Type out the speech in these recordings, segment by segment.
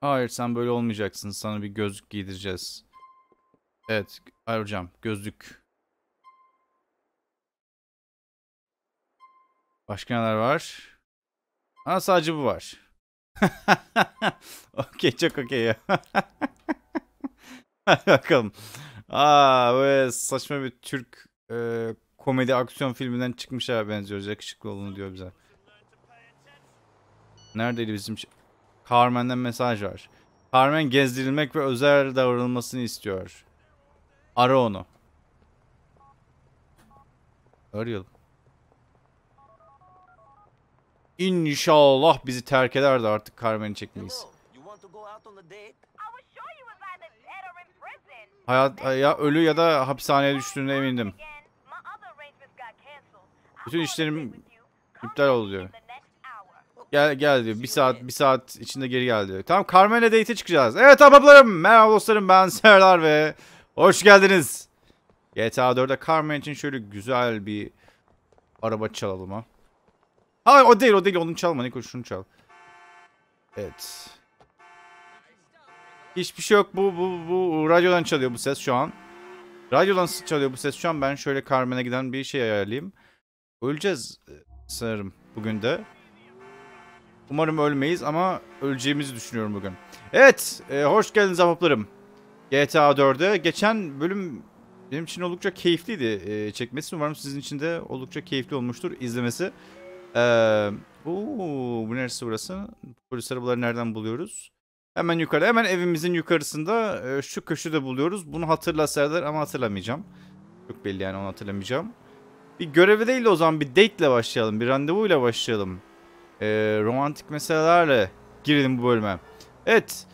Hayır, sen böyle olmayacaksın. Sana bir gözlük giydireceğiz. Evet. Hayır hocam. Gözlük. Başka neler var? Ha, sadece bu var. Okey, çok okey ya. Hadi bakalım. Böyle saçma bir Türk komedi aksiyon filminden çıkmış ha, benziyor. Yakışıklı olun diyor bize. Neredeydi bizim Carmen'den mesaj var. Carmen gezdirilmek ve özel davranılmasını istiyor. Ara onu. Arayalım. İnşallah bizi terk eder de artık Carmen'i çekmeyiz. Hayat ya ölü ya da hapishaneye düştüğüne emindim. Bütün işlerim iptal oldu diyor. Gel diyor. Bir saat içinde geri gel diyor. Tamam, Carmen'le date'e çıkacağız. Evet ablalarım, merhaba dostlarım, ben Serdar ve hoş geldiniz. GTA 4'te Carmen için şöyle güzel bir araba çalalım ha. Hayır, o değil onu çalma Niko, şunu çal. Evet. Hiçbir şey yok, bu radyodan çalıyor bu ses şu an. Radyodan çalıyor bu ses şu an. Ben şöyle Carmen'e giden bir şey ayarlayayım. Öleceğiz sanırım bugün de. Umarım ölmeyiz ama öleceğimizi düşünüyorum bugün. Evet, hoş geldiniz ahbaplarım. GTA 4'e geçen bölüm benim için oldukça keyifliydi çekmesi. Umarım sizin için de oldukça keyifli olmuştur izlemesi. Bu neresi burası? Polis arabaları nereden buluyoruz? Hemen yukarı, hemen evimizin yukarısında şu köşede buluyoruz. Bunu hatırla Serdar ama hatırlamayacağım. Çok belli yani, onu hatırlamayacağım. Bir görevi değil de o zaman bir date ile başlayalım. Bir randevuyla başlayalım. Romantik meselelerle girelim bu bölüme. Evet.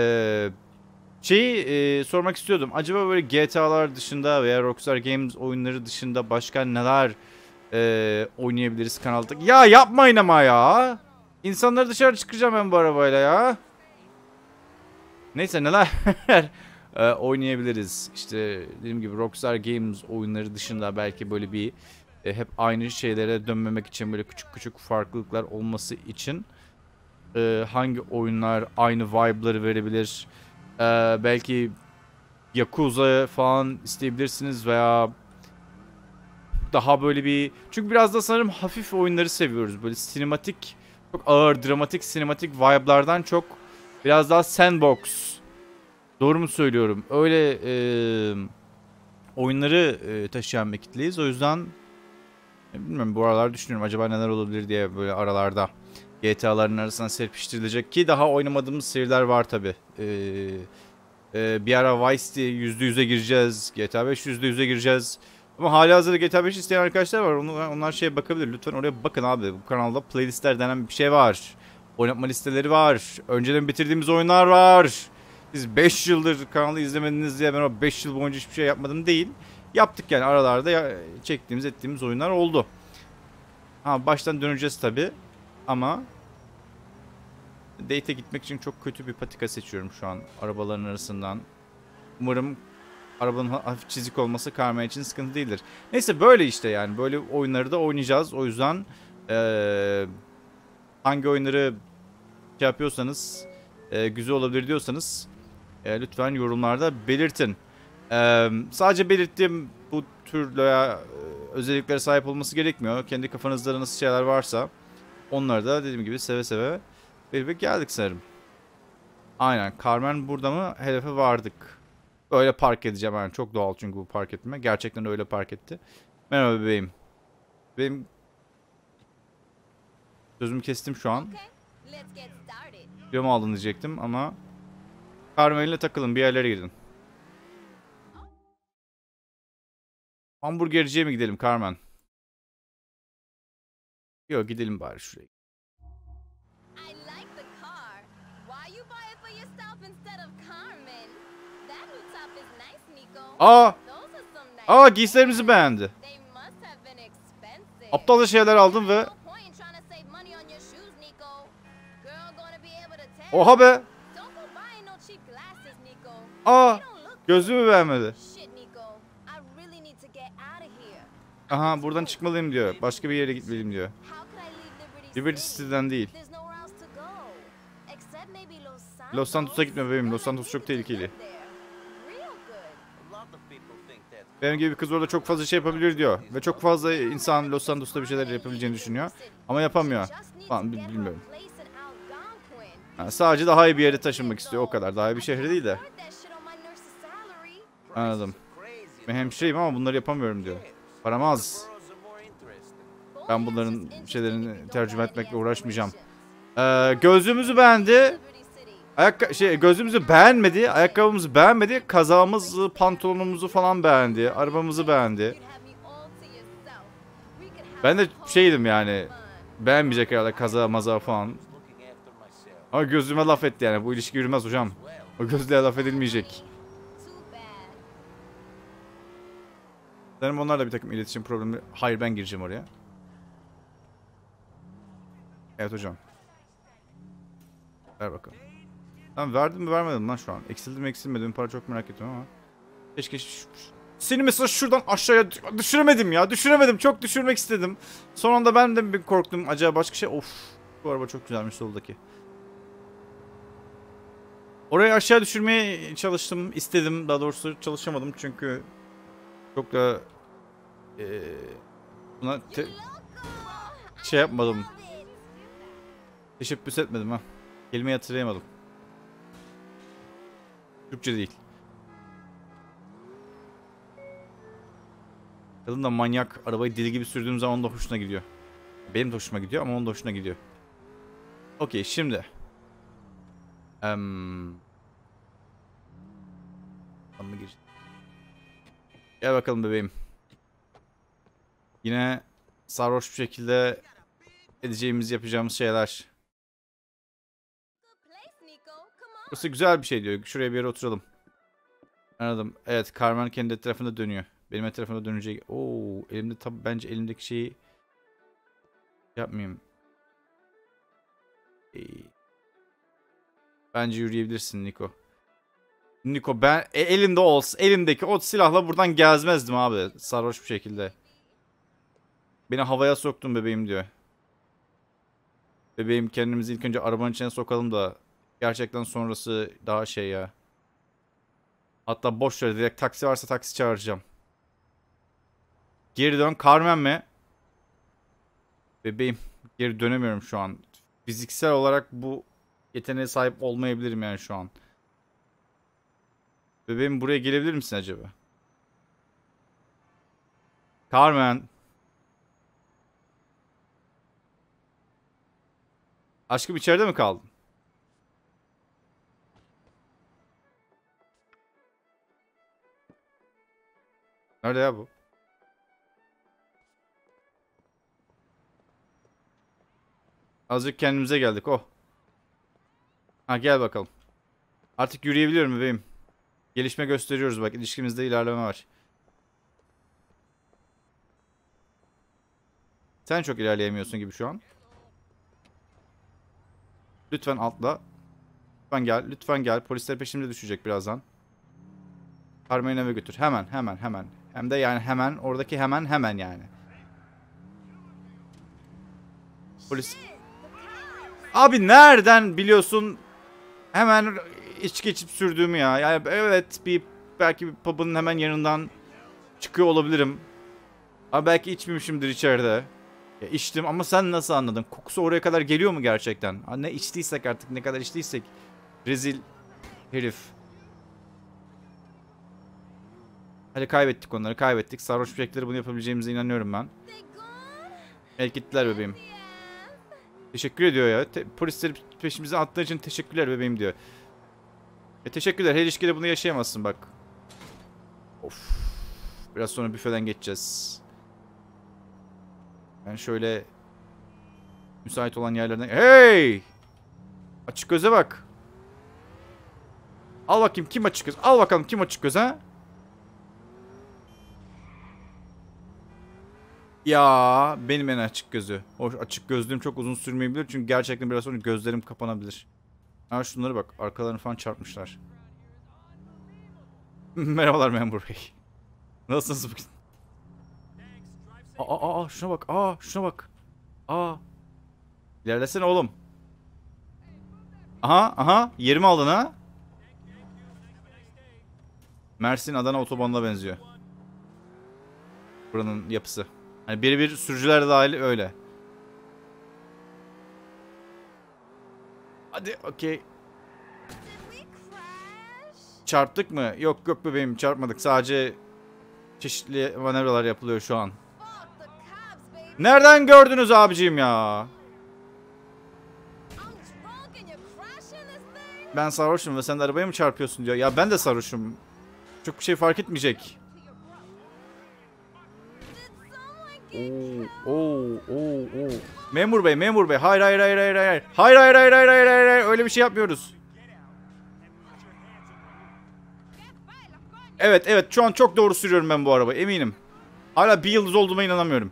Sormak istiyordum. Acaba böyle GTA'lar dışında veya Rockstar Games oyunları dışında başka neler oynayabiliriz kanalda? Ya yapmayın ama ya. İnsanları dışarı çıkacağım ben bu arabayla ya. Neyse, neler oynayabiliriz. İşte dediğim gibi Rockstar Games oyunları dışında belki böyle bir hep aynı şeylere dönmemek için, böyle küçük küçük farklılıklar olması için hangi oyunlar aynı vibe'ları verebilir? Belki Yakuza falan isteyebilirsiniz veya daha böyle bir... Çünkü biraz da sanırım hafif oyunları seviyoruz. Böyle sinematik, çok ağır, dramatik, sinematik vibe'lardan çok biraz daha sandbox. Doğru mu söylüyorum? Öyle oyunları taşıyan bir kitleyiz. O yüzden bilmiyorum, bu aralar düşünüyorum acaba neler olabilir diye böyle aralarda. GTA'ların arasına serpiştirilecek ki daha oynamadığımız seriler var tabi. Bir ara Vice City %100'e gireceğiz. GTA 5 %100'e gireceğiz. Ama halihazırda GTA 5 isteyen arkadaşlar var. Onlar şeye bakabilir. Lütfen oraya bakın abi. Bu kanalda playlistler denen bir şey var. Oynatma listeleri var. Önceden bitirdiğimiz oyunlar var. Siz 5 yıldır kanalı izlemediniz diye ben o 5 yıl boyunca hiçbir şey yapmadım değil. Yaptık yani, aralarda çektiğimiz ettiğimiz oyunlar oldu. Ha, baştan döneceğiz tabi. Ama date'e gitmek için çok kötü bir patika seçiyorum şu an arabaların arasından. Umarım arabanın hafif çizik olması Carmen için sıkıntı değildir. Neyse, böyle işte yani. Böyle oyunları da oynayacağız. O yüzden hangi oyunları şey yapıyorsanız, güzel olabilir diyorsanız lütfen yorumlarda belirtin. Sadece belirttiğim bu türlü özelliklere sahip olması gerekmiyor. Kendi kafanızda nasıl şeyler varsa onları da dediğim gibi seve seve verip geldik sanırım. Aynen. Carmen burada mı? Hedefe vardık. Öyle park edeceğim yani. Çok doğal çünkü bu park etme. Gerçekten öyle park etti. Merhaba bebeğim. Benim sözümü kestim şu an. Kilo aldın diyecektim ama Carmen'le takılın, bir yerlere gidin. Hamburgerciye mi gidelim Carmen? Yok, gidelim bari şuraya. Giysilerimizi beğendi. Aptalca şeyler aldım ve... Oha be! Gözümü beğenmedi. Aha, buradan çıkmalıyım diyor. Başka bir yere gitmeliyim diyor. Liberty City'den değil. Los Santos'a gitme bebeğim. Los Santos çok tehlikeli. Benim gibi bir kız orada çok fazla şey yapabilir diyor. Ve çok fazla insan Los Santos'ta bir şeyler yapabileceğini düşünüyor. Ama yapamıyor. Falan bilmiyorum. Yani sadece daha iyi bir yere taşınmak istiyor o kadar. Daha iyi bir şehre değil de. Anladım. Ben hemşireyim ama bunları yapamıyorum diyor. Param az. Ben bunların şeylerini tercüme etmekle uğraşmayacağım. Gözlüğümüzü beğendi. Gözlüğümüzü beğenmedi. Ayakkabımızı beğenmedi. Kazağımızı, pantolonumuzu falan beğendi. Arabamızı beğendi. Ben de şeydim yani. Beğenmeyecek herhalde kazağı mazağı falan. Ama gözlüğüme laf etti yani. Bu ilişki yürümez hocam. O gözlüğe laf edilmeyecek. Sanırım onlarla bir takım iletişim problemi. Hayır, ben gireceğim oraya. Evet hocam. Ver bakalım. Tamam, verdim mi vermedim lan şu an. Eksildi mi eksilmedi mi, para çok merak ettim ama. Keşke seni mesela şuradan aşağıya düşüremedim ya. Düşüremedim. Çok düşürmek istedim. Son anda ben de bir korktum. Acaba başka şey. Of. Bu araba çok güzelmiş soldaki. Orayı aşağı düşürmeye çalıştım. İstedim. Daha doğrusu çalışamadım çünkü çok da buna şey yapmadım. Teşebbüs etmedim ha. Kelimeyi hatırlayamadım. Türkçe değil. Kadın da manyak. Arabayı deli gibi sürdüğüm zaman da hoşuna gidiyor. Benim de hoşuma gidiyor ama onun da hoşuna gidiyor. Okey, şimdi. Gel bakalım bebeğim. Yine sarhoş bir şekilde edeceğimiz, yapacağımız şeyler. Burası güzel bir şey diyor. Şuraya bir yere oturalım. Anladım. Evet, Carmen kendi etrafında dönüyor. Benim etrafımda dönecek. Oo, elimde tabii, bence elimdeki şeyi yapmayayım. Bence yürüyebilirsin Niko. Niko, ben elimde olsa, elimdeki o silahla buradan gezmezdim abi. Sarhoş bir şekilde. Beni havaya soktun bebeğim diyor. Bebeğim, kendimizi ilk önce arabanın içine sokalım da gerçekten sonrası daha şey ya. Hatta boş ver, direkt taksi varsa taksi çağıracağım. Geri dön. Carmen mi? Bebeğim, geri dönemiyorum şu an. Fiziksel olarak bu yeteneğe sahip olmayabilirim yani şu an. Bebeğim, buraya gelebilir misin acaba? Carmen. Aşkım, içeride mi kaldın? Nerede ya bu? Azıcık kendimize geldik. Oh. Ha, gel bakalım. Artık yürüyebiliyorum bebeğim. Gelişme gösteriyoruz bak. İlişkimizde ilerleme var. Sen çok ilerleyemiyorsun gibi şu an. Lütfen atla. Lütfen gel. Lütfen gel. Polisler peşimde düşecek birazdan. Carmen'i eve götür. Hemen hemen hemen. Hem de yani hemen. Oradaki hemen yani. Polis. Abi nereden biliyorsun hemen içki içip sürdüğümü ya? Yani evet, belki bir pub'ın hemen yanından çıkıyor olabilirim. Ama belki içmemişimdir içeride. Ya içtim ama sen nasıl anladın? Kokusu oraya kadar geliyor mu gerçekten? Ha, ne içtiysek artık, ne kadar içtiysek. Rezil herif. Hadi kaybettik onları, kaybettik. Sarhoş bir şekilde bunu yapabileceğimize inanıyorum ben. Evet, gittiler bebeğim. Teşekkür ediyor ya. Polisleri peşimize attığı için teşekkürler bebeğim diyor. Teşekkürler. Her ilişkide bunu yaşayamazsın bak. Of. Biraz sonra büfeden geçeceğiz. Ben şöyle müsait olan yerlerden... Hey! Açık göze bak. Al bakayım kim açık göz. Al bakalım kim açık göz ha? Ya benim en açık gözü. O açık gözlüğüm çok uzun sürmeyebilir çünkü gerçekten biraz sonra gözlerim kapanabilir. Ha, şunlara bak, arkalarını falan çarpmışlar. Merhabalar memur bey. Nasılsınız bugün? Şuna bak. Şuna bak. İlerlesene oğlum. Aha aha, yerimi aldın ha. Mersin Adana otobanına benziyor. Buranın yapısı. Hani birebir sürücüler de dahil öyle. Hadi okey. Çarptık mı? Yok yok bebeğim, çarpmadık. Sadece çeşitli manevralar yapılıyor şu an. Nereden gördünüz abicim ya? Ben sarhoşum ve sen de arabaya mı çarpıyorsun diyor. Ya ben de sarhoşum. Çok bir şey fark etmeyecek. Oo. Memur bey, memur bey. Hayır, hayır, hayır, hayır, hayır. Hayır, hayır, hayır, hayır, hayır, hayır, hayır. Öyle bir şey yapmıyoruz. Evet, evet. Şu an çok doğru sürüyorum ben bu arabayı. Eminim. Hala bir yıldız olduğuma inanamıyorum.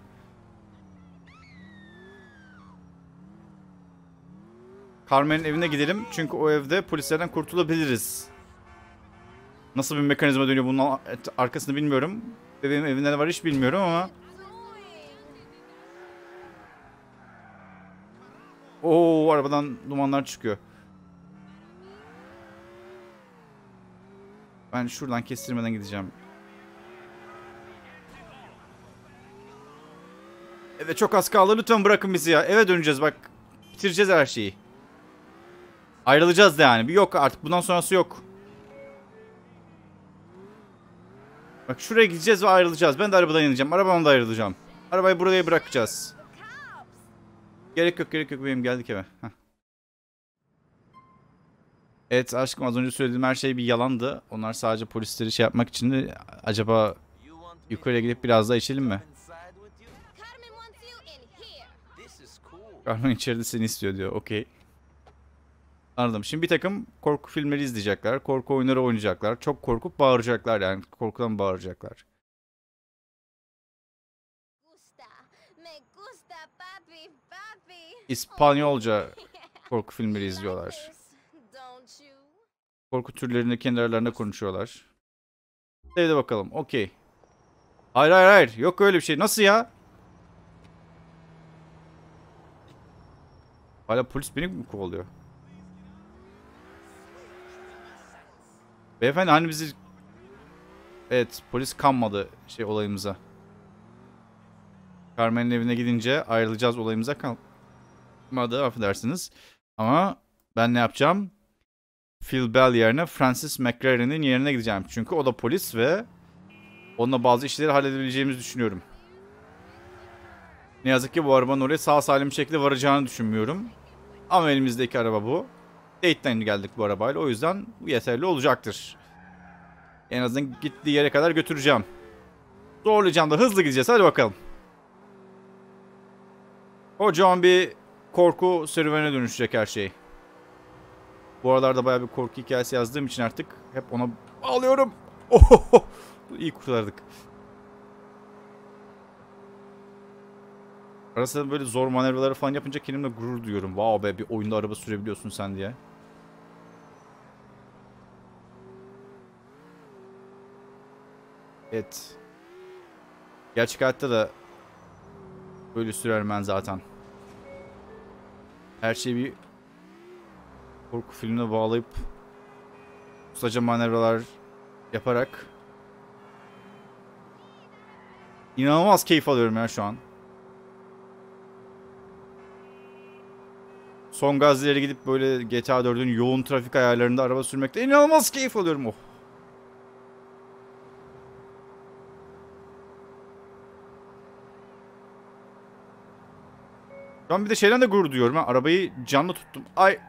Carmen'in evine gidelim. Çünkü o evde polislerden kurtulabiliriz. Nasıl bir mekanizma dönüyor bunun arkasını bilmiyorum. Bebeğim evinde ne var hiç bilmiyorum ama. Oo, arabadan dumanlar çıkıyor. Ben şuradan kestirmeden gideceğim. Evet, çok az kaldı. Lütfen bırakın bizi ya. Eve döneceğiz bak. Bitireceğiz her şeyi. Ayrılacağız da yani. Bir yok artık. Bundan sonrası yok. Bak şuraya gideceğiz ve ayrılacağız. Ben de arabadan ineceğim. Arabamdan da ayrılacağım. Arabayı buraya bırakacağız. Gerek yok, gerek yok. Benim geldik eve. Heh. Evet aşkım, az önce söylediğim her şey bir yalandı. Onlar sadece polisleri şey yapmak için de acaba yukarıya gidip biraz daha içelim mi? Carmen içeride seni istiyor diyor. Okey. Anladım. Şimdi bir takım korku filmleri izleyecekler. Korku oyunları oynayacaklar. Çok korkup bağıracaklar yani. Korkudan bağıracaklar. İspanyolca korku filmleri izliyorlar. Korku türlerini kendi aralarında konuşuyorlar. Hadi bakalım. Okey. Hayır hayır hayır. Yok öyle bir şey. Nasıl ya? Hala polis beni mi kovalıyor? Beyefendi hani bizi... Evet, polis kanmadı şey olayımıza. Carmen'in evine gidince ayrılacağız olayımıza kalmadı, affedersiniz. Ama ben ne yapacağım? Phil Bell yerine Francis McLaren'in yerine gideceğim. Çünkü o da polis ve onunla bazı işleri halledebileceğimizi düşünüyorum. Ne yazık ki bu arabanın oraya sağ salim bir şekilde varacağını düşünmüyorum. Ama elimizdeki araba bu. Date'den geldik bu arabayla. O yüzden bu yeterli olacaktır. En azından gittiği yere kadar götüreceğim. Zorlayacağım da hızlı gideceğiz. Hadi bakalım. Kocaman bir korku serüvene dönüşecek her şey. Bu aralarda bayağı bir korku hikayesi yazdığım için artık hep ona bağlıyorum. Ohoho. İyi kurtardık. Arasında böyle zor manevraları falan yapınca kendimle gurur duyuyorum. Wow be, bir oyunda araba sürebiliyorsun sen diye. Evet. Gerçek hayatta da böyle sürerim ben zaten. Her şeyi bir korku filmine bağlayıp ustaca manevralar yaparak inanılmaz keyif alıyorum ya şu an. Son gaz ileri gidip böyle GTA 4'ün yoğun trafik ayarlarında araba sürmekte inanılmaz keyif alıyorum. Oh. Şu an bir de şeyden de gurur duyuyorum ha. Arabayı canlı tuttum. Ay.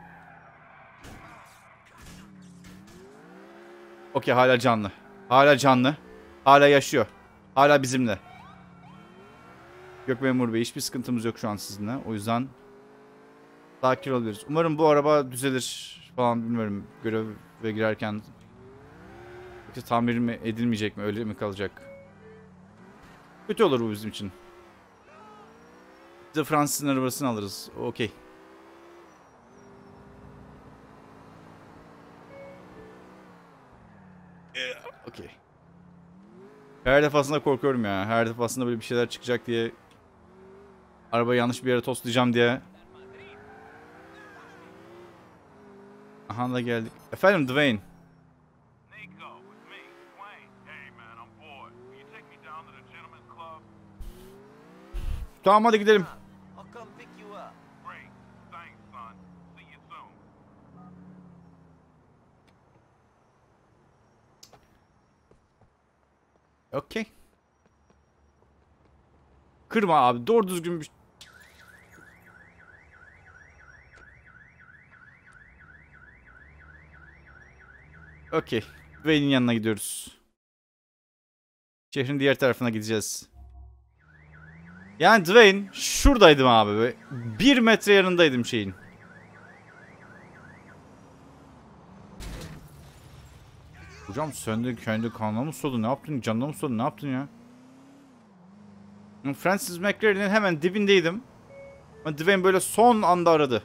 Okey, hala canlı. Hala canlı. Hala yaşıyor. Hala bizimle. Yok memur bey, hiçbir sıkıntımız yok şu an sizinle. O yüzden sakin olabiliriz. Umarım bu araba düzelir falan, bilmiyorum. Göreve girerken yoksa tamir mi edilmeyecek mi, öyle mi kalacak? Kötü olur bu bizim için. Biz de Fransız'ın arabasını alırız. Okey. Okey. Her defasında korkuyorum ya. Her defasında böyle bir şeyler çıkacak diye. Arabayı yanlış bir yere toslayacağım diye. Aha da geldik. Efendim Dwayne. Nico, it's me, Dwayne. Hey man, I'm bored. Will you take me down to the gentleman's club? Tamam hadi gidelim. I'll come pick you up. Great. Thanks, son. See you soon. Okey. Kırma abi. Doğru düzgün bir... Okey. Dwayne'in yanına gidiyoruz. Şehrin diğer tarafına gideceğiz. Yani Dwayne şuradaydım abi. Böyle 1 metre yanındaydım şeyin. Hocam söndü kendi kanına mı soldu? Ne yaptın? Canına mı soldu? Ne yaptın ya? Francis McLaren'in hemen dibindeydim. Ama Dwayne böyle son anda aradı.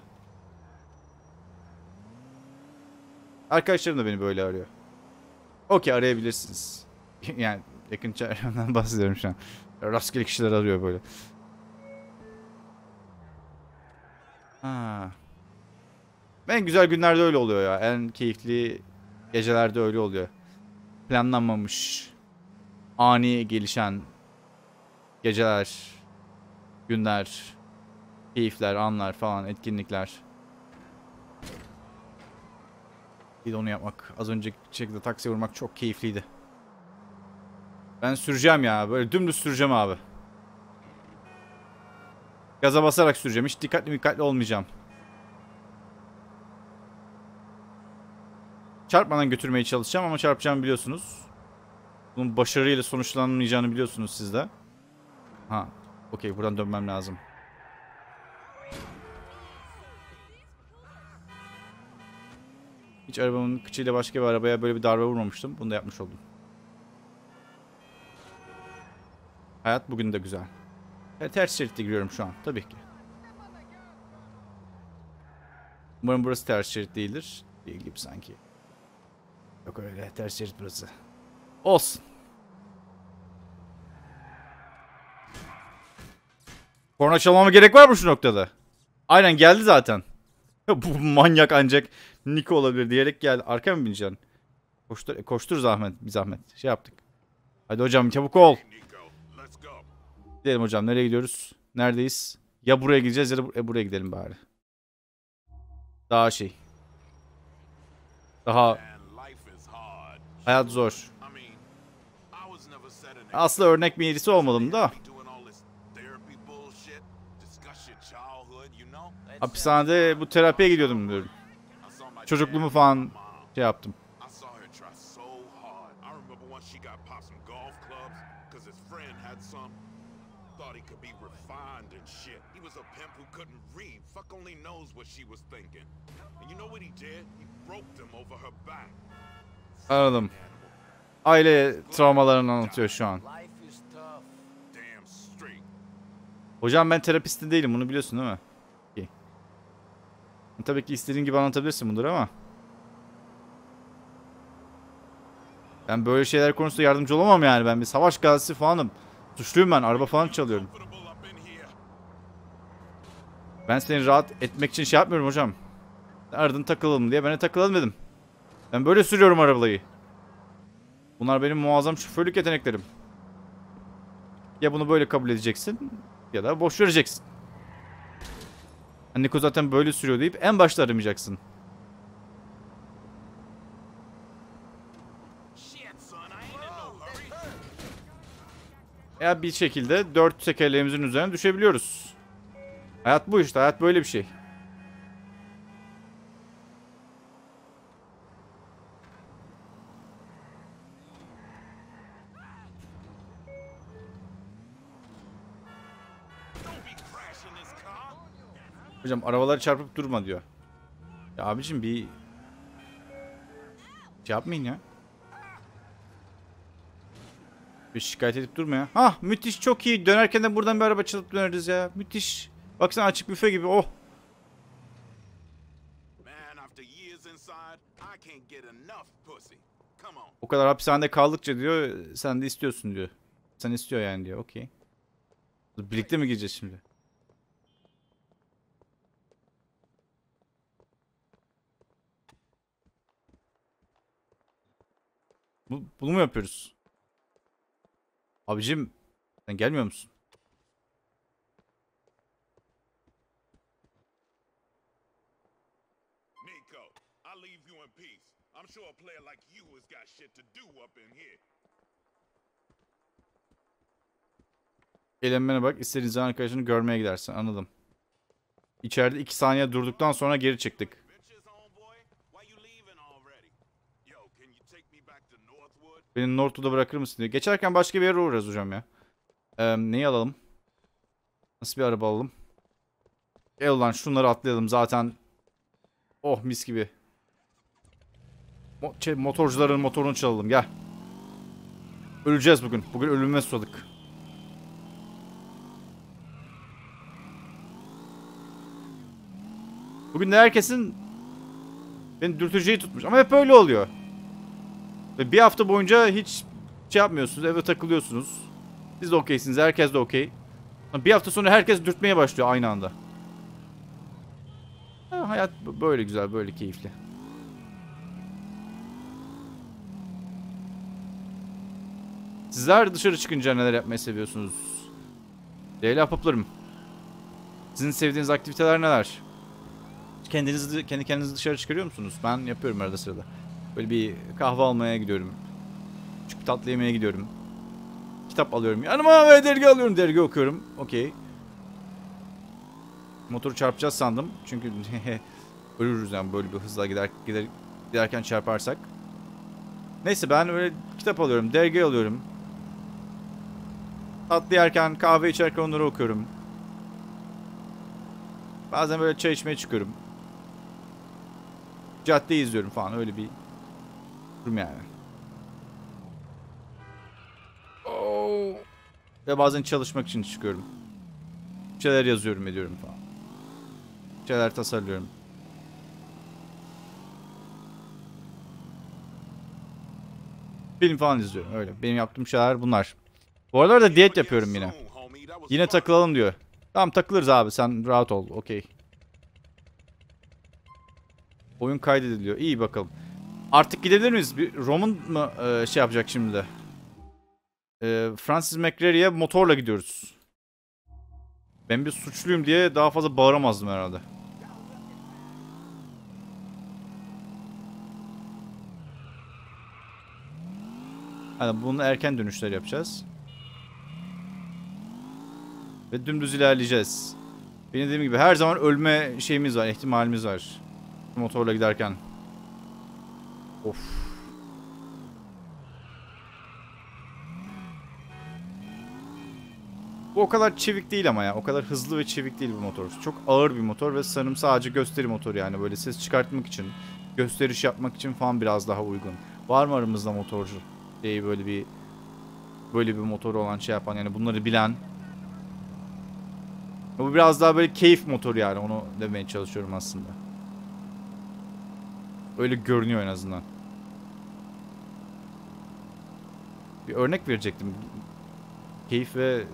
Arkadaşlarım da beni böyle arıyor. Okey arayabilirsiniz. Yani yakın çevremden bahsediyorum şu an. Rastgele kişiler arıyor böyle. Ha. En güzel günlerde öyle oluyor ya. En keyifli gecelerde öyle oluyor. Planlanmamış, ani gelişen geceler, günler, keyifler, anlar falan, etkinlikler. Bir de onu yapmak. Az önceki şekilde taksiye vurmak çok keyifliydi. Ben süreceğim ya. Böyle dümdüz süreceğim abi. Gaza basarak süreceğim. Hiç dikkatli olmayacağım. Çarpmadan götürmeye çalışacağım ama çarpacağımı biliyorsunuz. Bunun başarıyla sonuçlanmayacağını biliyorsunuz siz de. Ha. Okey buradan dönmem lazım. Hiç arabamın kıçıyla başka bir arabaya böyle bir darbe vurmamıştım. Bunu da yapmış oldum. Hayat bugün de güzel. Ters şeritte giriyorum şu an. Tabii ki. Umarım burası ters şerit değildir. Değil gibi sanki. Yok öyle. Ters şerit burası. Olsun. Korna çalmama gerek var mı şu noktada? Aynen geldi zaten. Bu manyak ancak Nico olabilir diyerek geldi. Arkaya mı bineceksin? Koştur zahmet. Bir zahmet. Şey yaptık. Hadi hocam çabuk ol. Gidelim hocam. Nereye gidiyoruz? Neredeyiz? Ya buraya gideceğiz ya da buraya gidelim bari. Daha şey. Daha hayat zor. Aslında örnek birisi olmadım da. Hapishanede bu terapiye gidiyordum diyorum. Çocukluğumu falan şey yaptım. Anladım. Aile travmalarını anlatıyor şu an. Hocam ben terapistin değilim bunu biliyorsun değil mi? Okay. Tabii ki istediğin gibi anlatabilirsin bunları ama. Ben böyle şeyler konusunda yardımcı olamam yani. Ben bir savaş gazisi falanım. Suçluyum ben. Araba falan çalıyorum. Ben seni rahat etmek için şey yapmıyorum hocam. Ardın takılalım diye ben de takılalım dedim. Ben böyle sürüyorum arabayı. Bunlar benim muazzam şoförlük yeteneklerim. Ya bunu böyle kabul edeceksin ya da boş vereceksin. Niko zaten böyle sürüyor deyip en başta aramayacaksın. Ya bir şekilde 4 tekerleğimizin üzerine düşebiliyoruz. Hayat bu işte. Hayat böyle bir şey. Hocam arabaları çarpıp durma diyor. Ya abicim bir şey yapmayın ya. Bir şikayet edip durma ya. Hah müthiş çok iyi. Dönerken de buradan bir araba çalıp döneriz ya. Müthiş. Baksana açık büfe gibi. Oh. O kadar hapishanede kaldıkça diyor sen de istiyorsun diyor. Sen istiyor yani diyor. Okey. Birlikte mi gireceğiz şimdi? Bunu mu yapıyoruz? Abicim sen gelmiyor musun? Nico, I'll leave you in peace. I'm sure a player like you has got shit to do up in here. Eğlenmene bak. İstediğin zaman arkadaşını görmeye gidersin. Anladım. İçeride 2 saniye durduktan sonra geri çıktık. Bitches, homeboy, why you leaving already? Yo, can you take me back to Northwood? Beni Northwood'a bırakır mısın diyor. Geçerken başka bir yere uğrarız hocam ya. Neyi alalım? Nasıl bir araba alalım? Gel ulan şunları atlayalım zaten. Oh mis gibi. Motorcuların motorunu çalalım gel. Öleceğiz bugün. Bugün ölüme susadık. Bugün de herkesin beni dürteceği tutmuş. Ama hep öyle oluyor. Ve bir hafta boyunca hiç şey yapmıyorsunuz. Evde takılıyorsunuz. Siz de okeysiniz. Herkes de okey. Bir hafta sonra herkes dürtmeye başlıyor aynı anda. Ha, hayat böyle güzel, böyle keyifli. Sizler dışarı çıkınca neler yapmayı seviyorsunuz? Değerli ahbaplarım. Sizin sevdiğiniz aktiviteler neler? Kendi kendinizi dışarı çıkarıyor musunuz? Ben yapıyorum arada sırada. Böyle bir kahve almaya gidiyorum. Küçük bir tatlı yemeye gidiyorum. Kitap alıyorum yanıma ve dergi alıyorum. Dergi okuyorum. Okey. Motoru çarpacağız sandım. Çünkü ölürüz yani böyle bir hızla giderken çarparsak. Neyse ben öyle kitap alıyorum. Dergi alıyorum. Tatlı yerken, kahve içerken onları okuyorum. Bazen böyle çay içmeye çıkıyorum. Caddeyi izliyorum falan, öyle bir durum yani. Oh. Ve bazen çalışmak için çıkıyorum. Bir şeyler yazıyorum, ediyorum falan. Bir şeyler tasarlıyorum. Film falan izliyorum öyle. Benim yaptığım şeyler bunlar. Bu aralar diyet yapıyorum yine. Yine takılalım diyor. Tamam takılırız abi, sen rahat ol. Okey. Oyun kaydediliyor. İyi bakalım. Artık gidebilir miyiz? Bir Roman mı şey yapacak şimdi de? Francis McRae'ye motorla gidiyoruz. Ben bir suçluyum diye daha fazla bağıramazdım herhalde. Yani bunu erken dönüşler yapacağız. Ve dümdüz ilerleyeceğiz. Benim dediğim gibi her zaman ölme şeyimiz var, ihtimalimiz var. Motorla giderken. Of. Bu o kadar çevik değil ama ya. O kadar hızlı ve çevik değil bu motor. Çok ağır bir motor ve sanırım sadece gösteri motoru yani. Böyle ses çıkartmak için, gösteriş yapmak için falan biraz daha uygun. Var mı aramızda motorcu? Böyle bir motoru olan şey yapan, yani bunları bilen. Bu biraz daha böyle keyif motoru yani, onu demeye çalışıyorum aslında. Öyle görünüyor en azından. Bir örnek verecektim. Keyif ve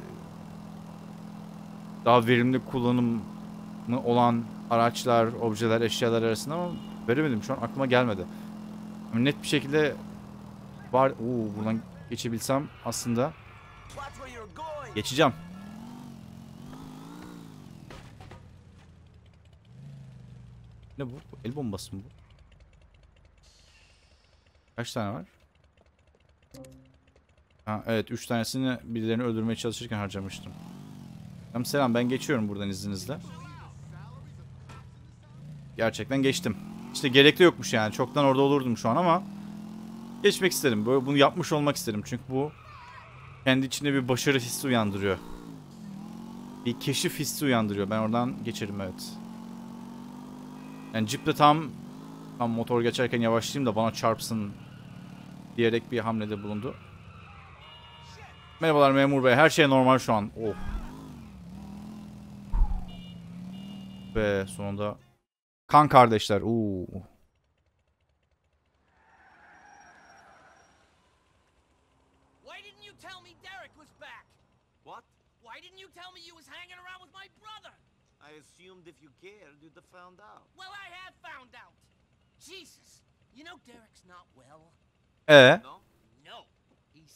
daha verimli kullanımı olan araçlar, objeler, eşyalar arasında ama veremedim. Şu an aklıma gelmedi. Yani net bir şekilde var. Buradan geçebilsem aslında. Geçeceğim. Ne bu? El bombası mı bu? Kaç tane var? Ha, evet 3 tanesini birilerini öldürmeye çalışırken harcamıştım. Tamam selam, ben geçiyorum buradan izninizle. Gerçekten geçtim. İşte gerekli yokmuş yani. Çoktan orada olurdum şu an ama geçmek istedim. Böyle bunu yapmış olmak istedim. Çünkü bu kendi içinde bir başarı hissi uyandırıyor. Bir keşif hissi uyandırıyor. Ben oradan geçerim, evet. Yani ciple tam motor geçerken yavaşlayayım da bana çarpsın diyerek bir hamlede bulundu. Merhabalar memur bey. Her şey normal şu an. Oh. Ve sonunda kan kardeşler. Why didn't you tell me Derek was back? What? Why didn't you tell me you was hanging around with my brother? I assumed if you cared, you'd have found out. Well, I have found out. Jesus. You know Derek's not well. No?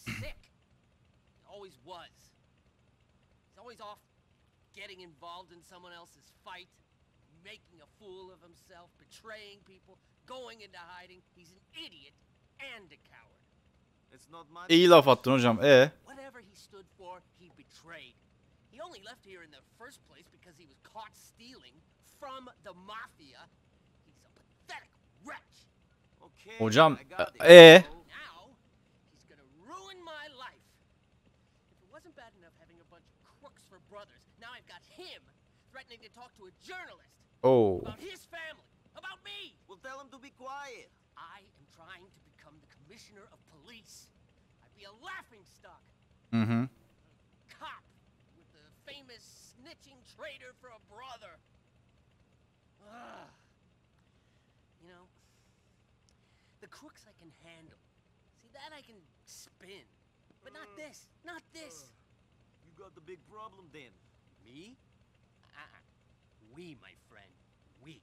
sick. He always was. He's always off getting involved in someone else's fight, making a fool of himself, betraying people, going into hiding. He's an idiot and a coward. It's not my İyi laf attın hocam. Whatever he stood for, he betrayed. He only left here in the first place because he was caught stealing from the mafia. He's a pathetic wretch. Okay, Hocam I got it. Now, he's gonna ruin my life. If it wasn't bad enough having a bunch of crooks for brothers, now I've got him threatening to talk to a journalist Oh. about his family, about me. Well, tell him to be quiet. I am trying to become the commissioner of police. I'd be a laughingstock. Hı. Cop with the famous snitching traitor for a brother. Ugh. You know, the crooks I can handle. See, that I can spin. But not this. Not this. You got the big problem then. Me? We, my friend. We.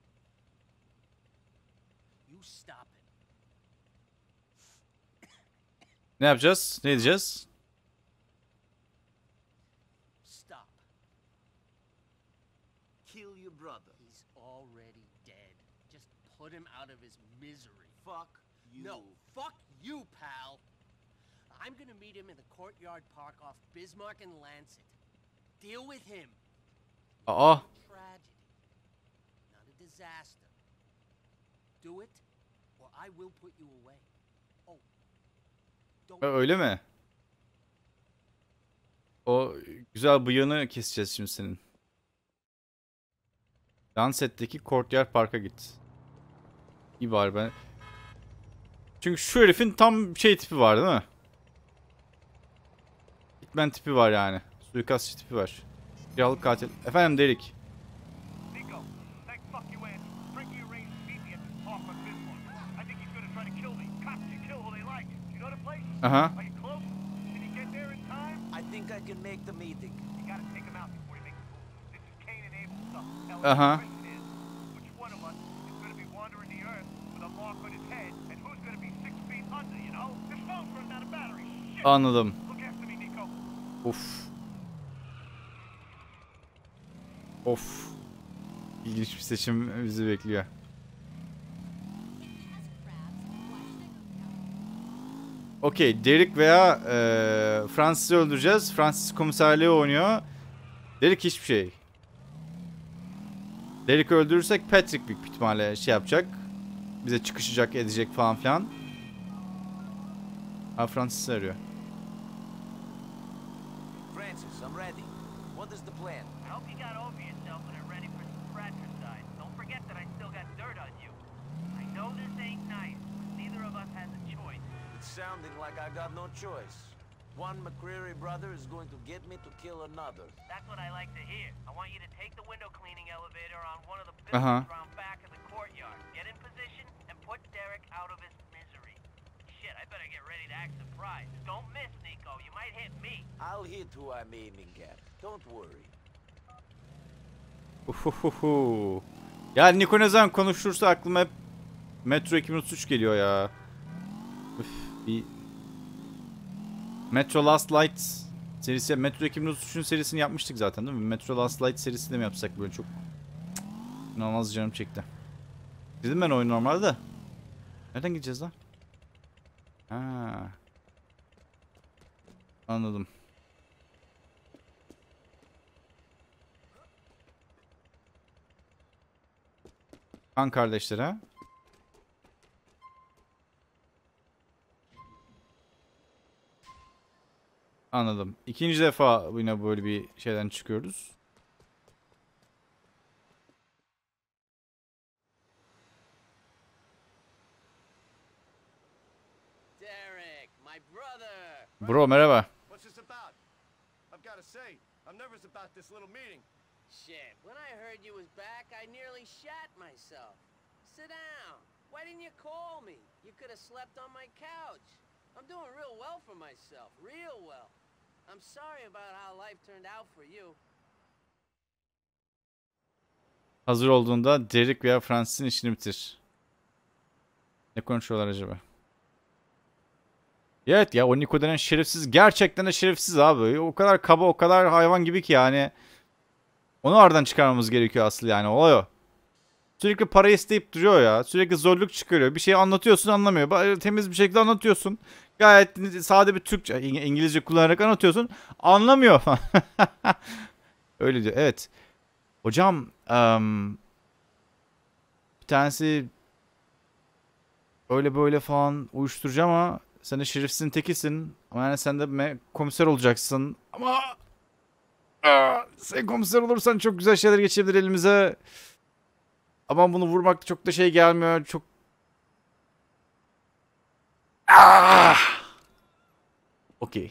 You stop him. Ne yapacağız? Ne diyeceğiz? Stop. Kill your brother. He's already dead. Just put him out of his misery. Fuck you. No, fuck you, pal. I'm gonna meet him in the Courtyard Park off Bismarck and Lancet. Deal with him. Aa. Tragedy, not a disaster. Do it, or I will put you away. Oh, don't. Öyle mi? O güzel bıyığını keseceğiz şimdi senin. Lancet'teki Courtyard Park'a git. İyi bari ben. Çünkü şu herifin tam şey tipi var değil mi? Hitman tipi var yani. Suikastçı tipi var. Kiralık katil. Efendim Derek. Nico, that fuck you ass. Frankie arranged to meet me at this park on Bismarck. I think he's gonna try to kill me. Cops can kill who they like. You know the place? Aha. Are you close? Can you get there in time? I think I can make the meeting. You gotta take him out before he makes a move. This is Cain and Abel stuff. Now, Uh-huh. the question is, which one of us is gonna be wandering the earth with a mark on his head, and who's gonna be 6 feet under, you know? This phone's running out of battery. Shit! Anladım. Look after me, Nico. Of. Of. İlginç bir seçim bizi bekliyor. Okey, Derek veya Francis'i öldüreceğiz. Francis komiserliği oynuyor. Derek hiçbir şey. Derek'i öldürürsek Patrick büyük ihtimalle şey yapacak. Bize çıkışacak, edecek falan filan. Ha, Francis'i arıyor. Francis, I'm ready. What is the plan? I hope you got over yourself and are ready for some fratricide. Don't forget that I still got dirt on you. I know this ain't nice, but neither of us has a choice. It's sounding like I got no choice. One McCreary brother is going to get me to kill another. That's what I like to hear. I want you to take the window cleaning elevator on one of the Uh-huh. buildings around back of the courtyard. Get in position and put Derek out of his misery. Shit, I better get ready to act surprised. Don't miss, Nico. You might hit me. I'll hit who I'm aiming at. Don't worry. Uhuhuhu. Ya Niko ne zaman konuşursa aklıma hep Metro 2033 geliyor ya. Üf, bir Metro Last Light serisi, Metro 2033'ün serisini yapmıştık zaten değil mi? Metro Last Light serisini de mi yapsak böyle çok inanılmaz canım çekti. Dedim ben oyun normalde de. Nereden gideceğiz lan? Ha. Anladım. Kan kardeşler ha? Anladım. İkinci defa yine böyle bir şeyden çıkıyoruz. Derek, my brother. Bro merhaba. What's this about? I've got to say, I'm nervous about this little meeting. Shit, when I heard you was back, I nearly shat myself. Sit down. Why didn't you call me? You could have slept on my couch. I'm doing real well for myself, real well. I'm sorry about how life turned out for you. Hazır olduğunda Derek veya Francis'in işini bitir. Ne konuşuyorlar acaba? Evet ya, o Niko denen şerefsiz gerçekten de şerefsiz abi. O kadar kaba, o kadar hayvan gibi ki yani. Onu aradan çıkarmamız gerekiyor asıl, yani olay o. Sürekli para isteyip duruyor ya. Sürekli zorluk çıkarıyor. Bir şey anlatıyorsun, anlamıyor. Temiz bir şekilde anlatıyorsun. Gayet sade bir Türkçe, İngilizce kullanarak anlatıyorsun. Anlamıyor falan. Öyle diyor. Evet. Hocam bir tanesi öyle böyle falan uyuşturucu ama sen de şerefsizin tekisin. Ama yani sen de komiser olacaksın. Ama sen komiser olursan çok güzel şeyler geçebilir elimize. Ama bunu vurmak çok da şey gelmiyor. Çok... Okey.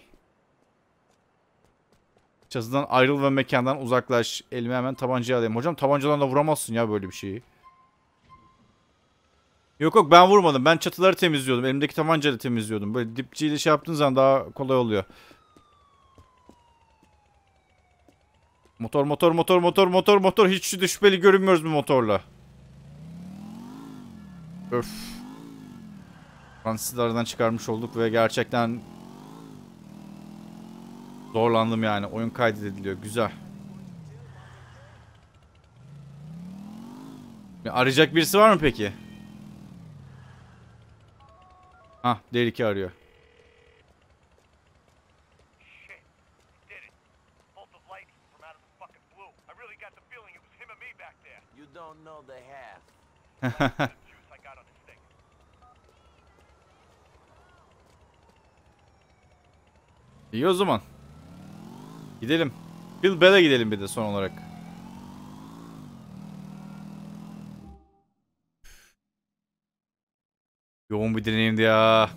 Çatıdan ayrıl ve mekandan uzaklaş. Elime hemen tabancayı alayım. Hocam tabancadan da vuramazsın ya böyle bir şeyi. Yok ben vurmadım. Ben çatıları temizliyordum. Elimdeki tabancayla temizliyordum. Böyle dipçiyle şey yaptığın zaman daha kolay oluyor. Motor. Hiç şüpheli görünmüyoruz bu motorla. Öf. Fransızları aradan çıkarmış olduk ve gerçekten zorlandım yani. Oyun kaydediliyor. Güzel. Arayacak birisi var mı peki? Hah, Derik'i arıyor. Shit. He did it. Bolt of lightning from out of the fucking blue. I really got the feeling it was him and me back there. You don't know the half. The juice I got on this thing. İyi o zaman. Gidelim. Bill Bell'e gidelim bir de son olarak. Yoğun bir deneyimdi ya.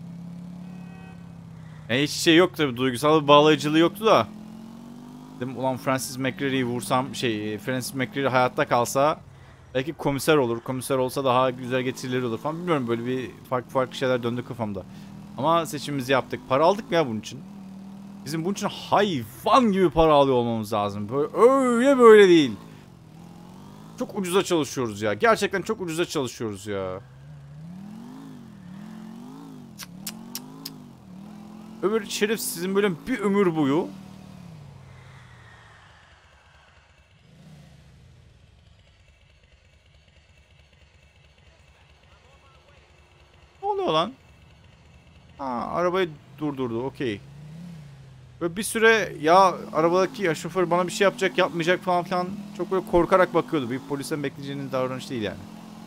Hiç şey yok tabi, duygusal bir bağlayıcılığı yoktu da. Dedim ulan Francis McCreary'yi vursam, Francis McCreary hayatta kalsa belki komiser olur. Komiser olsa daha güzel getirileri olur falan. Bilmiyorum, böyle bir farklı şeyler döndü kafamda. Ama seçimimizi yaptık. Para aldık mı ya bunun için? Bizim bunun için hayvan gibi para alıyor olmamız lazım. Böyle değil. Çok ucuza çalışıyoruz ya. Gerçekten çok ucuza çalışıyoruz ya. Öbür şerefsizin böyle bir ömür boyu. Ne oluyor lan? Arabayı durdurdu. Okey. Böyle bir süre ya arabadaki ya şoför bana bir şey yapacak, yapmayacak falan filan, çok böyle korkarak bakıyordu. Bir polisten bekleyeceğiniz davranış değil yani.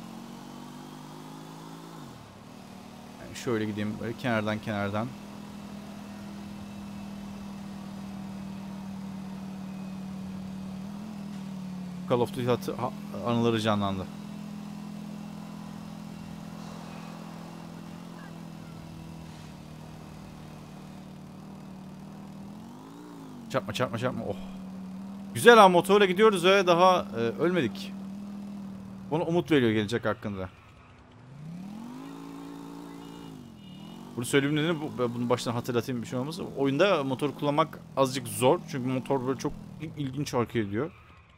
Şöyle gideyim böyle kenardan. Call of Duty anıları canlandı. Çarpma. Oh. Güzel ha, motorla gidiyoruz ve daha ölmedik. Bana umut veriyor gelecek hakkında. Bunu söyleyeyim nedeni bunu baştan hatırlatayım bir şey olmaz. Oyunda motor kullanmak azıcık zor. Çünkü motor böyle çok ilginç hareket ediyor.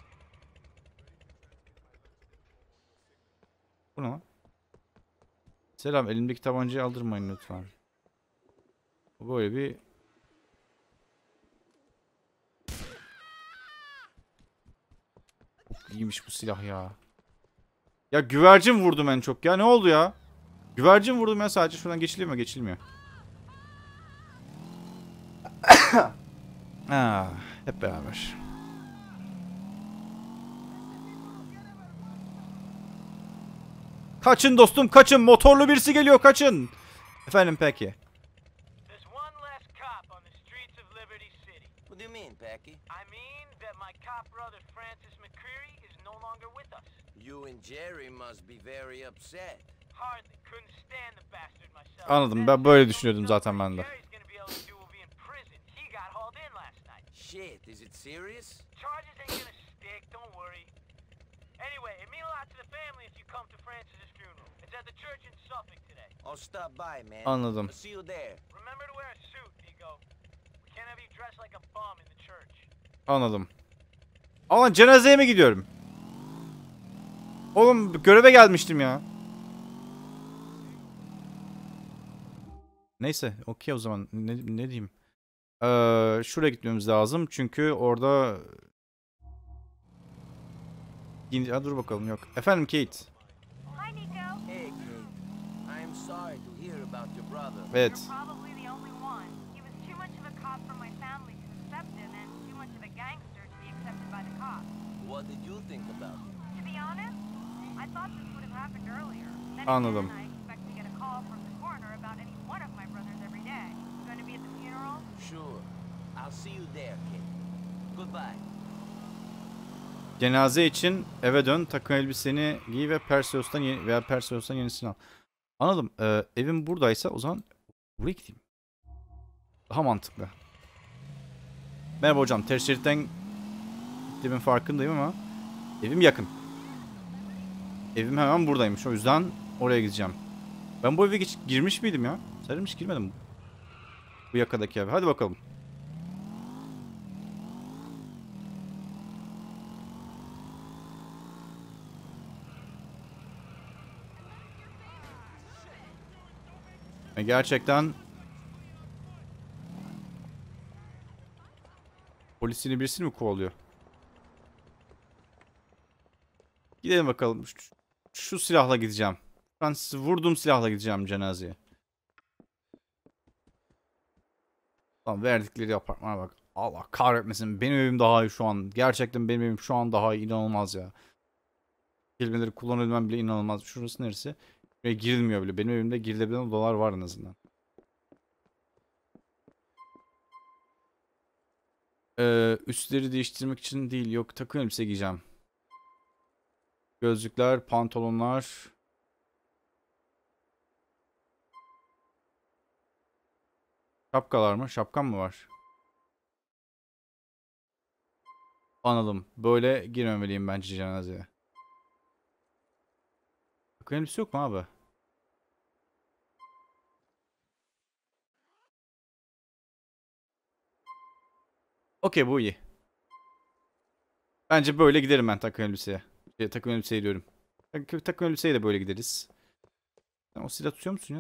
Bu ne lan? Selam, elimdeki tabancayı aldırmayın lütfen. Böyle bir... Çok iyiymiş bu silah ya. Ya güvercin vurdum en çok ya. Ne oldu ya? Güvercin vurdum ya sadece. Şuradan geçiliyor mu? Geçilmiyor. Hep beraber. Kaçın dostum, kaçın. Motorlu birisi geliyor, kaçın. Efendim peki. There's one less cop on the streets of Liberty City. What do you mean, Packy? I mean that my cop brother Francis McCreary is no longer with us. You and Jerry must be very upset. Hardly. Couldn't stand the bastard myself. Anladım, ben böyle düşünüyordum zaten ben de. Jerry's gonna be able to do will be in prison. He got hauled in last night. Shit, is it serious? Charges ain't gonna stick, don't worry. Anyway, it mean a lot to the family if you come to Francis's funeral. It's at the church in Suffolk today. I'll stop by, man. Anladım. I'll see you there. Remember to wear a suit, Nico. We can't have you dressed like a bum in the church. Anladım. Aman cenazeye mi gidiyorum? Oğlum göreve gelmiştim ya. Neyse okey o zaman ne diyeyim. Şuraya gitmemiz lazım çünkü orada... Ha, dur bakalım yok. Efendim Kate. Hi, Nico. Hey, Kate. I am sorry to hear about your brother. Evet. You're probably the only one. He was too much of a cop for my family to accept him, and too much of a gangster to be accepted by the cops. What did you think about him? To be honest, I thought this would have happened earlier. Then Anladım. again, I expect to get a call from the coroner about any one of my brothers every day. Going to be at the funeral? Sure. I'll see you there, Kate. Goodbye. Cenaze için eve dön, takım elbiseni giy ve Perseus'tan yenisini al. Anladım. Evim buradaysa o zaman buraya gideyim. Daha mantıklı. Merhaba hocam. Ters şeritten gittiğimin farkındayım ama evim yakın. Evim hemen buradaymış. O yüzden oraya gideceğim. Ben bu eve girmiş miydim ya? Sanırım hiç girmedim. Bu yakadaki eve. Hadi bakalım. Gerçekten polisini birisini mi kovalıyor? Gidelim bakalım. Şu silahla gideceğim. Ben sizi vurduğum silahla gideceğim cenazeye. Tamam, verdikleri apartmana bak. Allah kahretmesin. Benim evim daha iyi şu an. Gerçekten benim evim şu an daha iyi. İnanılmaz ya. Kelimeleri kullanabilmem bile inanılmaz. Şurası neresi? Buraya girilmiyor bile. Benim evimde girilebilen odalar var en azından. Üstleri değiştirmek için değil. Yok, takım elbise giyeceğim. Gözlükler, pantolonlar. Şapkalar mı? Şapkam mı var? Anladım. Böyle girmemeliyim bence cenazeye. Takım elbise yok mu abi? Okey, bu iyi. Bence böyle giderim ben takım elbiseye. Takım elbiseye diyorum. Takım elbiseye de böyle gideriz. Sen o silah tutuyor musun ya?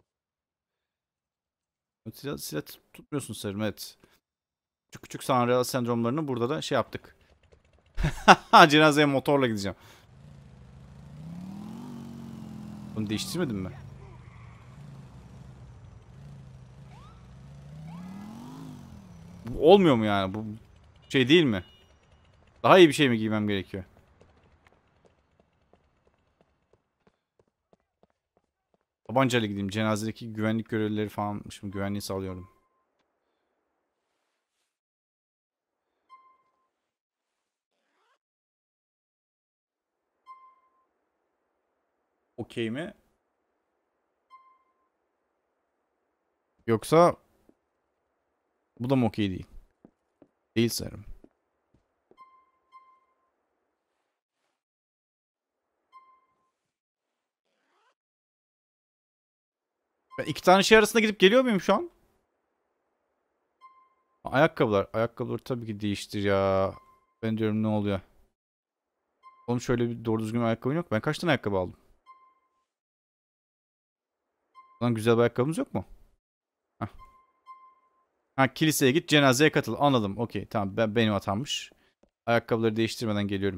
O silah tutmuyorsun sanırım, evet. Küçük küçük sanrıal sendromlarını burada da şey yaptık. Cenazeye motorla gideceğim. Bunu değiştirmedin mi? Bu olmuyor mu yani? Bu şey değil mi? Daha iyi bir şey mi giymem gerekiyor? Tabancayla gideyim. Cenazedeki güvenlik görevlileri falan. Şimdi güvenliği sağlıyorum. Okey mi? Yoksa bu da mı okey değil? Değil sanırım. Ben iki tane şey arasında gidip geliyor muyum şu an? Ayakkabılar. Ayakkabıları tabii ki değiştir ya. Ben diyorum ne oluyor? Oğlum şöyle bir doğru düzgün bir ayakkabı yok. Ben kaç tane ayakkabı aldım? Lan güzel bir ayakkabımız yok mu? Heh. Ha, kiliseye git, cenazeye katıl. Anladım. Okey, tamam, benim hatammış. Ayakkabıları değiştirmeden geliyorum.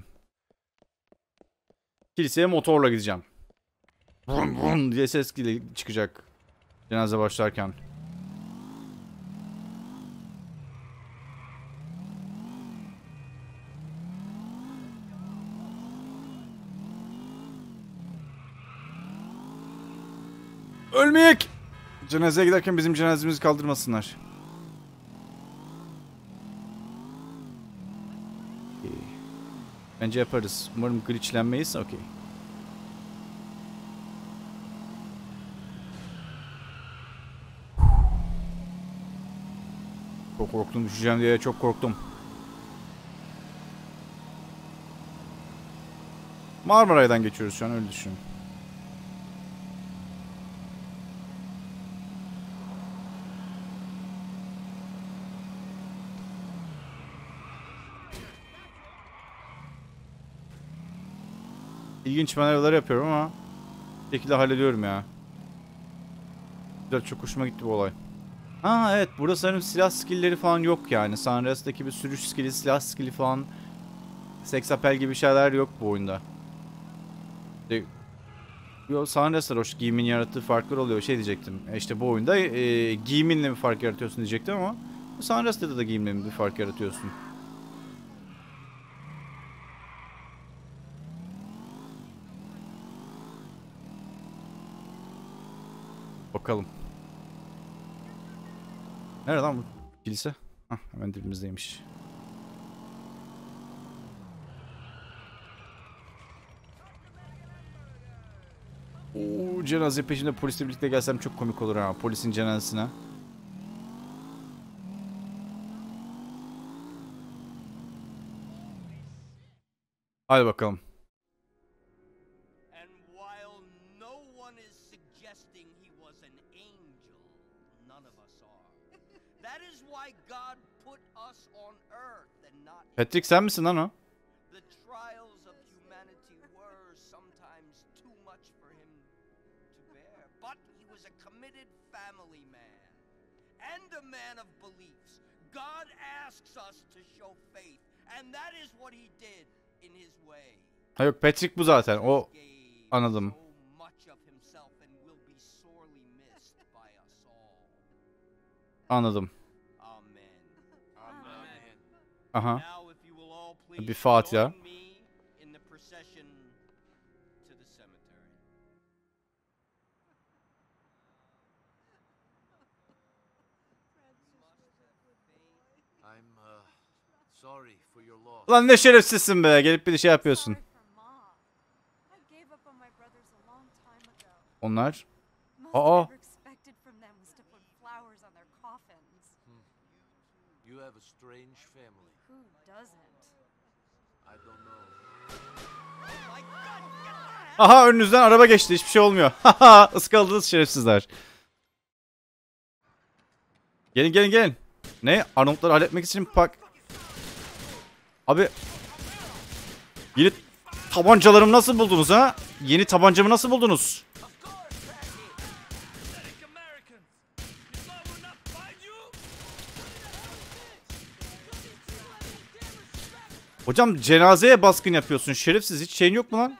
Kiliseye motorla gideceğim. Vrum vrum diye ses çıkacak. Cenaze başlarken. Ölmeyek! Cenazeye giderken bizim cenazemizi kaldırmasınlar. Bence yaparız. Umarım glitchlenmeyiz. Okey. Çok korktum. Düşeceğim diye çok korktum. Marmaray'dan geçiyoruz şu an, öyle düşünün. İlginç manevralar yapıyorum ama bir şekilde hallediyorum ya. Güzel, çok hoşuma gitti bu olay. Ha evet, burada sanırım silah skill'leri falan yok yani. San Andreas'taki bir sürüş skill'i, silah skill'i falan, seksapel gibi şeyler yok bu oyunda. Yo, San Andreas'ta hoş giyimin yarattığı farklar oluyor. Şey diyecektim. İşte bu oyunda giyiminle bir fark yaratıyorsun diyecektim ama San Andreas'ta da giyiminle bir fark yaratıyorsun. Bakalım. Nerede lan bu kilise? Hah, hemen dibimizdeymiş. Oo, cenaze peşinde polisle birlikte gelsem çok komik olur ha. Polisin cenazesine. Hadi bakalım. And while no one is suggesting he was an angel, none of us are. That is why God put us on earth and not Patrick, sen misin lan o? the trials of humanity were sometimes too much for him to bear. But he was a committed family man and a man of beliefs. God asks us to show faith, and that is what he did in his way. Ha yok, Patrick bu zaten. O anladım. So much of himself and will be sorely missed by us all. Anladım. Amen. Amen. Aha. Now if you will all please Bir Fatiha. join me in the procession to the cemetery. I'm sorry for your loss. Ulan ne şerefsizsin be. Gelip bir de şey yapıyorsun. Sorry for Mom. I gave up on my brothers a long time ago. Onlar. Most Aa. I ever expected from them was to put flowers on their coffins. You have a strange family. Who doesn't? I don't know. Aha, önünüzden araba geçti. Hiçbir şey olmuyor. Haha, ıskaladınız şerefsizler. Gelin gelin gelin. Ne? Arnold'ları halletmek için pak. Abi. Yeni tabancalarımı nasıl buldunuz ha? Yeni tabancamı nasıl buldunuz? Hocam cenazeye baskın yapıyorsun. Şerefsiz, hiç şeyin yok mu lan?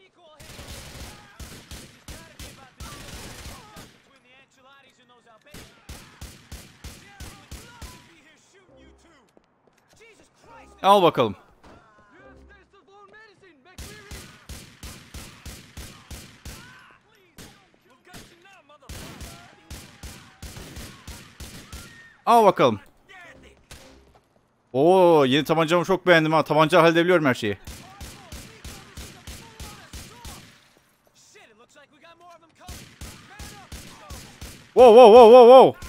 Al bakalım. Al bakalım. Oo, yeni tabancamı çok beğendim ha. Tabanca halledebiliyorum her şeyi. Wow wow wow wow wow.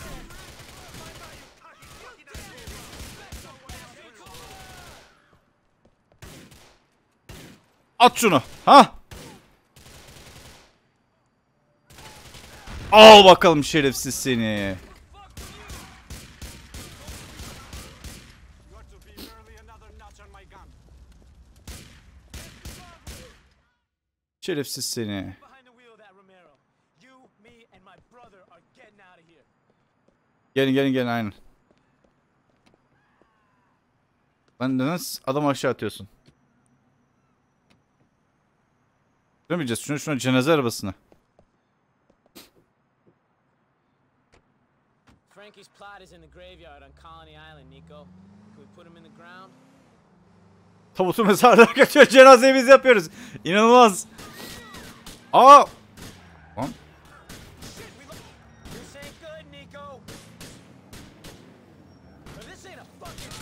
At şunu. Ha? Al bakalım şerefsiz seni. Şerefsiz seni. Gelin gelin gelin, aynen. Lan neden adam aşağı atıyorsun? Dönmeyeceğiz şuna cenaze arabasına. Frankie's plot is in the graveyard on Colony Island, Nico. Can we put him in the ground? Tabutu mezarlara kaçıyor, cenazeyi biz yapıyoruz. İnanılmaz. Aa! Lan. This ain't good, Nico. This ain't a fucking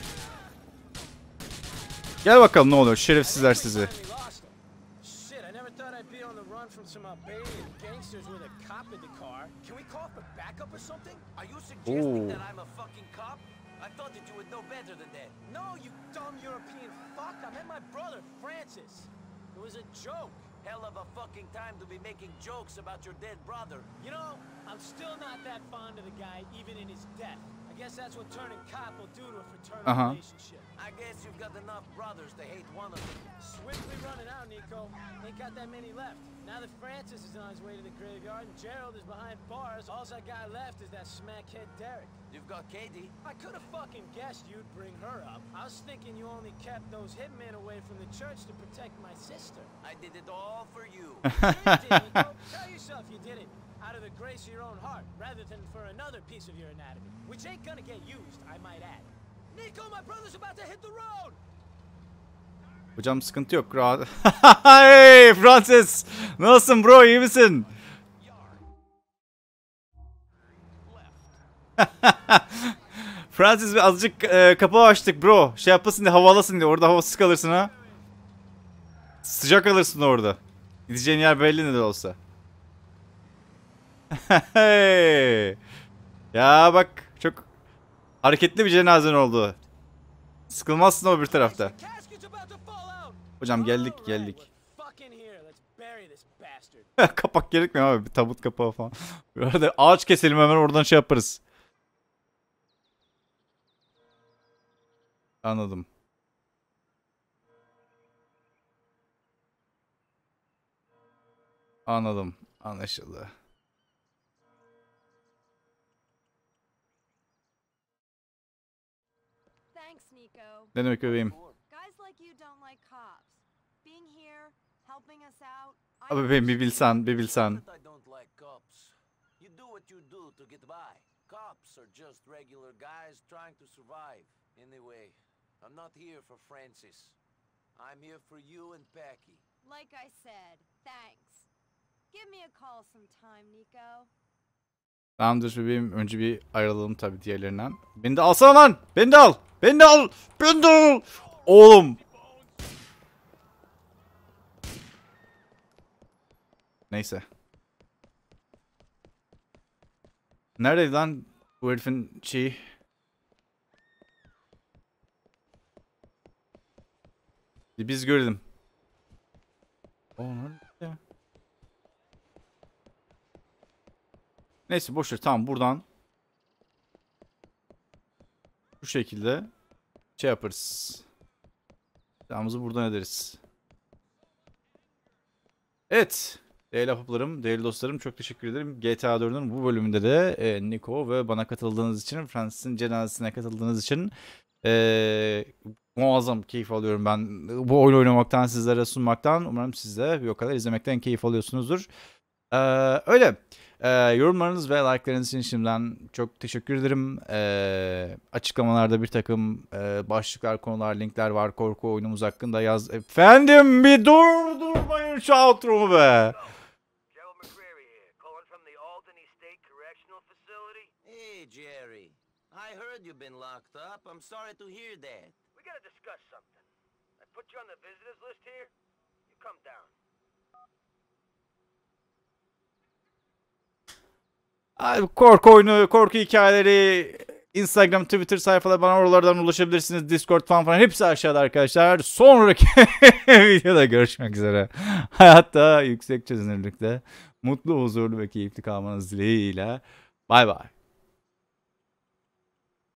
Gel bakalım ne oluyor şerefsizler sizi. Shit, I never thought I'd be on the run from some Albanian gangsters with a cop in the car. Can we call for backup or something? Are you suggesting Ooh. that I'm a fucking cop? I thought that you would know better than that. No, you dumb European fuck. I met my brother, Francis. It was a joke. Hell of a fucking time to be making jokes about your dead brother. You know, I'm still not that fond of the guy, even in his death. I guess that's what turning cop will do to a fraternal Uh-huh. relationship. I guess you've got enough brothers to hate one of them. Swiftly running out, Nico. Ain't got that many left. Now that Francis is on his way to the graveyard and Gerald is behind bars, all I got left is that smackhead Derek. You've got Katie. I could have fucking guessed you'd bring her up. I was thinking you only kept those hitmen away from the church to protect my sister. I did it all for you. Sure you did, Nico. Tell yourself you did it out of the grace of your own heart, rather than for another piece of your anatomy, which ain't gonna get used, I might add. Nico, my brother's about to hit the road! Hocam sıkıntı yok. Rahat. Hey Francis. Nasılsın bro? İyi misin? Francis azıcık kapağı açtık bro. Şey yapasın diye, havalasın diye. Orada havasız kalırsın ha. Sıcak alırsın orada. Gideceğin yer belli ne de olsa. Hey. Ya bak çok hareketli bir cenazen oldu. Sıkılmazsın o bir tarafta. Hocam geldik. Kapak gerekmiyor abi. Bir tabut kapağı falan. Böyle ağaç keselim hemen oradan şey yaparız. Anladım. Anladım. Anlaşıldı. Thanks, Nico. Ne demek bebeğim? Guys like you don't like cops. Being here, helping us out. Abi bebeğim bir bilsen, bir bilsen. I don't like cops. You do what you do to get by. Cops are just regular guys trying to survive. Anyway, I'm not here for Francis. I'm here for you and Packy. Like I said, thanks. Give me a call sometime, Nico. Tamamdır bebeğim. Önce bir ayrılalım tabii diğerlerinden. Beni de alsana lan. Beni de al. Beni de al. Beni de al. Oğlum. Neyse. Neredeydi lan bu herifin şeyi? Biz görelim. O nerede ya? Neyse boşver, tamam buradan bu şekilde şey yaparız. Silahımızı buradan ederiz. Evet. Değerli ahbaplarım, değerli dostlarım, çok teşekkür ederim. GTA 4'ün bu bölümünde de Nico ve bana katıldığınız için, Francis'in cenazesine katıldığınız için muazzam keyif alıyorum ben bu oyunu oynamaktan, sizlere sunmaktan. Umarım siz de bir o kadar izlemekten keyif alıyorsunuzdur. Öyle. Yorumlarınız ve like'larınız için şimdiden çok teşekkür ederim. Açıklamalarda bir takım başlıklar, konular, linkler var korku oyunumuz hakkında yaz. Efendim bir durmayın şu outro'mu be. Gerald McCreary here, calling from the Albany State Correctional Facility. Hey, Jerry. I heard you've been locked up. I'm sorry to hear that. We gotta discuss something. I put you on the visitors list here. You come down. Korku oyunu, korku hikayeleri, Instagram, Twitter sayfaları, bana oralardan ulaşabilirsiniz. Discord falan hepsi aşağıda arkadaşlar. Sonraki videoda görüşmek üzere. Hayatta yüksek çözünürlükte mutlu, huzurlu ve keyifli kalmanız dileğiyle. Bay bay.